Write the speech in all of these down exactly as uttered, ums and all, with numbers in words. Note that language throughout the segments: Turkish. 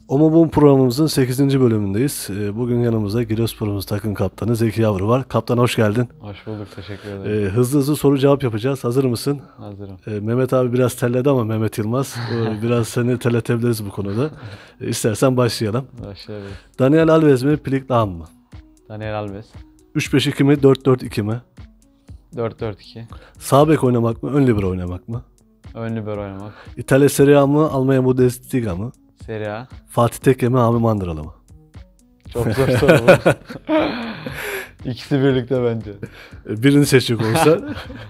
Omobon programımızın sekizinci bölümündeyiz. Ee, Bugün yanımızda Giresunspor'umuz takım kaptanı Zeki Yavru var. Kaptan hoş geldin. Hoş bulduk, teşekkür ederim. Ee, hızlı hızlı soru cevap yapacağız. Hazır mısın? Hazırım. Ee, Mehmet abi biraz terledi ama Mehmet Yılmaz. Ee, biraz seni terletebiliriz bu konuda. Ee, istersen başlayalım. Başlayabiliriz. Daniel Alves mi, Pilik Lahm mı? Daniel Alves. üç beş iki mi, dört dört iki mi? dört dört iki. Sağ bek oynamak mı, ön libero oynamak mı? Ön libero oynamak. İtalya Serie A mı, Almanya Bundesliga mı? Serie A. Fatih Tekke mi, Hami Mandıralı mı? Çok zor soru bu. İkisi birlikte bence. Ee, Birini seçecek olsa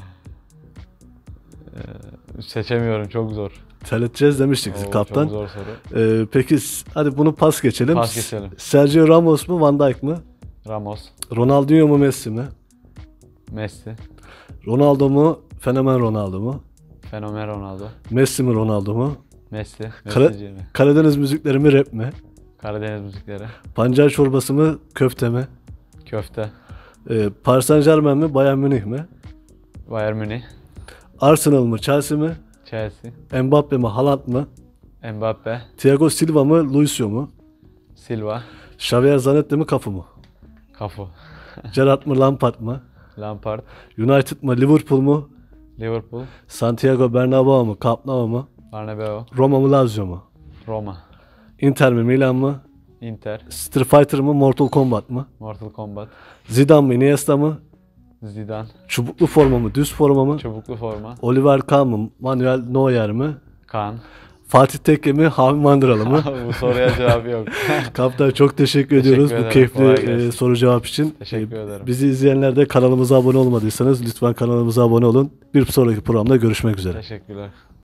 Ee, seçemiyorum, çok zor. terleteceğiz demiştik Oo, kaptan. Çok zor soru. Ee, peki s- hadi bunu pas geçelim. Pas geçelim. Sergio Ramos mu, Van Dijk mı? Ramos. Ronaldinho mu, Messi mi? Messi. Ronaldo mu, Fenomen Ronaldo mu? Fenomen Ronaldo. Messi mi, Ronaldo mu? Messi. Kara- Messi mi? Karadeniz müzikleri mi, rap mi? Karadeniz müzikleri. Pancar çorbası mı, köfte mi? Köfte. Ee, Paris Saint-Germain mi, Bayern Münih mi? Bayern Münih. Arsenal mı, Chelsea mi? Chelsea. Mbappe mi, Haaland mı? Mbappe. Thiago Silva mı, Luisio mu? Silva. Xavier Zanetti mi, Cafu mu? Cafu. Gerrard mı, Lampard mı? Lampard. United mı, Liverpool mu? Liverpool. Santiago Bernabéu mu, Camp Nou mu? Bernabeu. Roma mı, Lazio mu? Roma. Inter mi, Milan mı? Inter. Street Fighter mı, Mortal Kombat mı? Mortal Kombat. Zidane mı, Iniesta mı? Zidane. Çubuklu forma mı, düz forma mı? Çubuklu forma. Oliver Kahn mı, Manuel Neuer mi? Kaan. Fatih Tekke mi, Hami Mandıralı mı? Bu soruya cevabı yok. Kaptan çok teşekkür, Teşekkür ediyoruz bu ederim, keyifli kolay gelsin. e, soru cevap için. Teşekkür E, ederim. Bizi izleyenler de kanalımıza abone olmadıysanız lütfen kanalımıza abone olun. Bir sonraki programda görüşmek üzere. Teşekkürler.